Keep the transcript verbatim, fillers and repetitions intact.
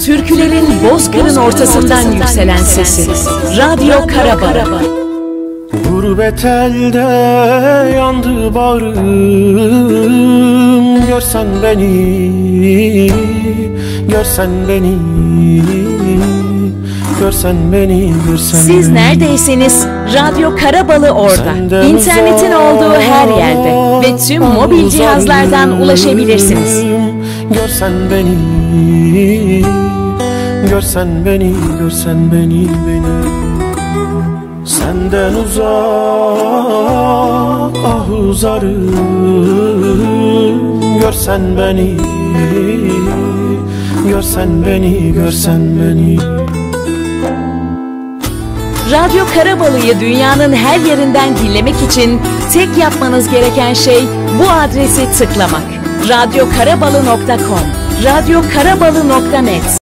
Türkülerin bozkırın ortasından yükselen sesi. Radyo Karabalı. Gurbet elde yandı bağrım, görsen beni, görsen beni, görsen beni, görsen Siz beni. neredeyseniz Radyo Karabalı orada. İnternetin olduğu her yerde ve tüm mobil cihazlardan ulaşabilirsiniz. Görsen beni, görsen beni, görsen beni, beni. Senden uzak, ah uzarım. Görsen beni, görsen beni, görsen beni. Radyo Karabalı'yı dünyanın her yerinden dinlemek için tek yapmanız gereken şey bu adresi tıklamak. radyo karabalı nokta com radyo karabalı nokta net